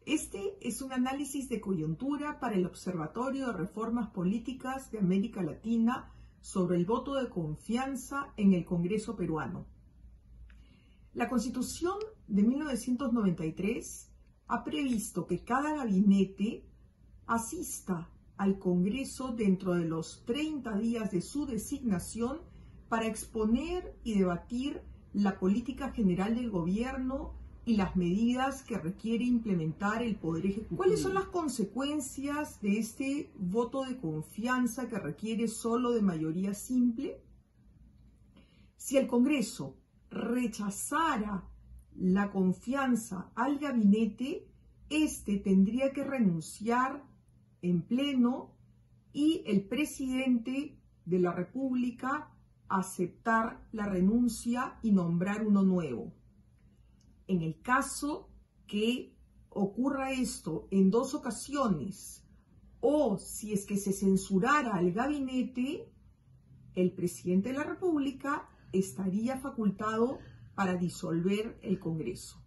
Este es un análisis de coyuntura para el Observatorio de Reformas Políticas de América Latina sobre el voto de confianza en el Congreso peruano. La Constitución de 1993 ha previsto que cada gabinete asista al Congreso dentro de los 30 días de su designación para exponer y debatir la política general del gobierno y las medidas que requiere implementar el Poder Ejecutivo. ¿Cuáles son las consecuencias de este voto de confianza que requiere solo de mayoría simple? Si el Congreso rechazara la confianza al gabinete, este tendría que renunciar en pleno y el presidente de la República aceptar la renuncia y nombrar uno nuevo. En el caso que ocurra esto en dos ocasiones, o si es que se censurara al gabinete, el presidente de la República estaría facultado para disolver el Congreso.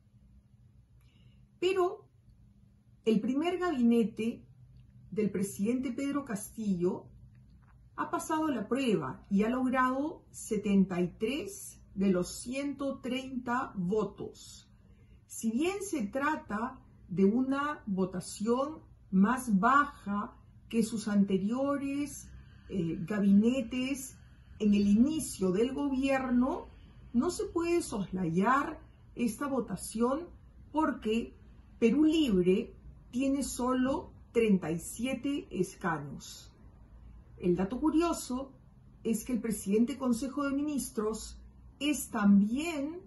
Pero el primer gabinete del presidente Pedro Castillo ha pasado la prueba y ha logrado 73 de los 130 votos. Si bien se trata de una votación más baja que sus anteriores gabinetes en el inicio del gobierno, no se puede soslayar esta votación porque Perú Libre tiene solo 37 escaños. El dato curioso es que el presidente del Consejo de Ministros es también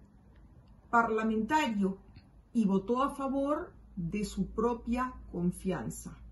parlamentario y votó a favor de su propia confianza.